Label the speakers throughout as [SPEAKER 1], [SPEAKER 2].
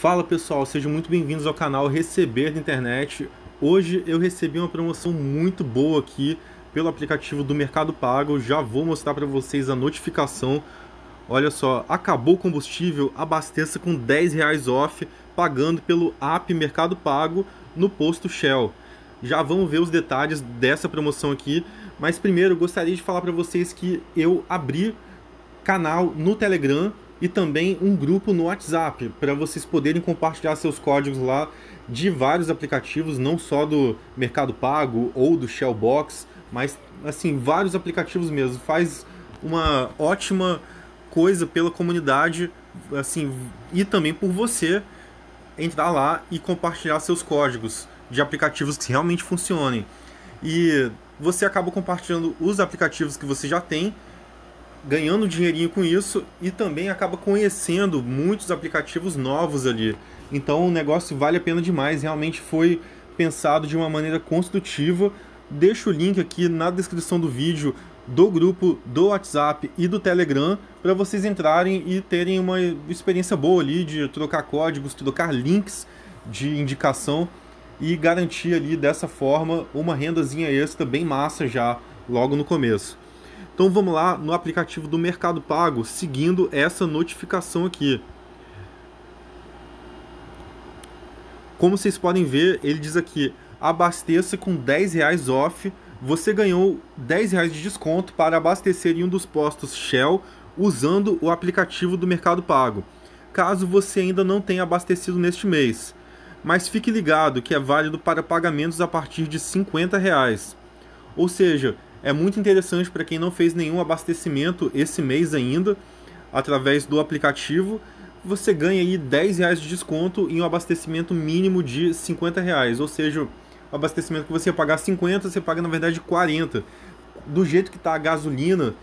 [SPEAKER 1] Fala pessoal, sejam muito bem-vindos ao canal Receber da Internet. Hoje eu recebi uma promoção muito boa aqui pelo aplicativo do Mercado Pago. Já vou mostrar para vocês a notificação. Olha só, acabou o combustível, abasteça com R$10 off, pagando pelo app Mercado Pago no posto Shell. Já vamos ver os detalhes dessa promoção aqui, mas primeiro eu gostaria de falar para vocês que eu abri canal no Telegram e também um grupo no WhatsApp, para vocês poderem compartilhar seus códigos lá de vários aplicativos, não só do Mercado Pago ou do Shellbox, mas assim, vários aplicativos mesmo. Faz uma ótima coisa pela comunidade, assim, e também por você entrar lá e compartilhar seus códigos de aplicativos que realmente funcionem. E você acaba compartilhando os aplicativos que você já tem, ganhando dinheirinho com isso, e também acaba conhecendo muitos aplicativos novos ali. Então o negócio vale a pena demais, realmente foi pensado de uma maneira construtiva. Deixo o link aqui na descrição do vídeo do grupo do WhatsApp e do Telegram para vocês entrarem e terem uma experiência boa ali de trocar códigos, trocar links de indicação e garantir ali dessa forma uma rendazinha extra bem massa já logo no começo. Então vamos lá no aplicativo do Mercado Pago, seguindo essa notificação aqui. Como vocês podem ver, ele diz aqui, abasteça com R$10 off. Você ganhou R$10 de desconto para abastecer em um dos postos Shell usando o aplicativo do Mercado Pago, caso você ainda não tenha abastecido neste mês. Mas fique ligado que é válido para pagamentos a partir de R$50. Ou seja, é muito interessante para quem não fez nenhum abastecimento esse mês ainda, através do aplicativo. Você ganha aí R$10 de desconto em um abastecimento mínimo de R$50. Ou seja, o abastecimento que você ia pagar 50, você paga na verdade 40. Do jeito que está a gasolina,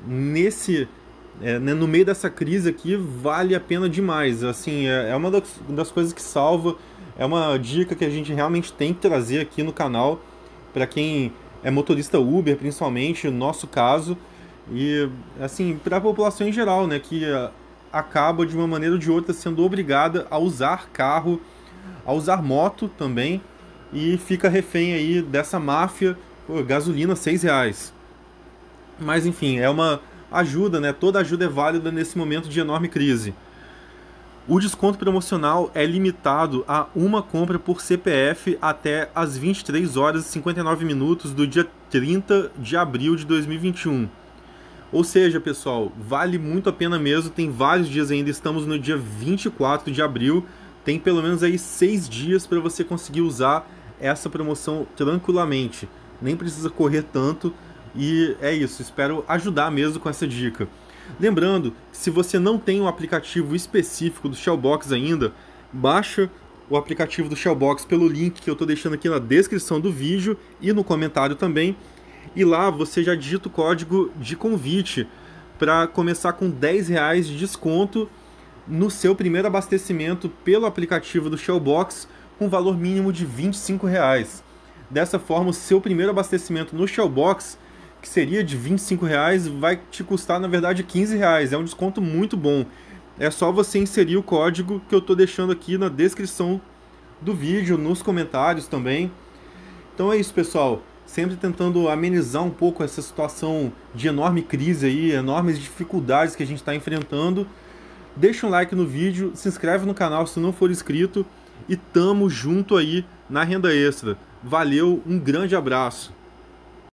[SPEAKER 1] no meio dessa crise aqui, vale a pena demais. Assim, é uma das coisas que salva, é uma dica que a gente realmente tem que trazer aqui no canal, para quem é motorista Uber, principalmente, no nosso caso, e assim, para a população em geral, né, que acaba de uma maneira ou de outra sendo obrigada a usar carro, a usar moto também, e fica refém aí dessa máfia. Pô, gasolina R$6. Mas enfim, é uma ajuda, né? Toda ajuda é válida nesse momento de enorme crise. O desconto promocional é limitado a uma compra por CPF até às 23h59 do dia 30 de abril de 2021. Ou seja, pessoal, vale muito a pena mesmo. Tem vários dias ainda, estamos no dia 24 de abril. Tem pelo menos aí 6 dias para você conseguir usar essa promoção tranquilamente. Nem precisa correr tanto. E é isso, espero ajudar mesmo com essa dica. Lembrando, se você não tem um aplicativo específico do Shellbox ainda, baixa o aplicativo do Shellbox pelo link que eu estou deixando aqui na descrição do vídeo e no comentário também. E lá você já digita o código de convite para começar com R$10 de desconto no seu primeiro abastecimento pelo aplicativo do Shellbox, com valor mínimo de R$25. Dessa forma, o seu primeiro abastecimento no Shellbox, que seria de R$25, vai te custar na verdade R$15. É um desconto muito bom. É só você inserir o código que eu estou deixando aqui na descrição do vídeo, nos comentários também. Então é isso, pessoal. Sempre tentando amenizar um pouco essa situação de enorme crise aí, enormes dificuldades que a gente está enfrentando. Deixa um like no vídeo, se inscreve no canal se não for inscrito e tamo junto aí na renda extra. Valeu, um grande abraço.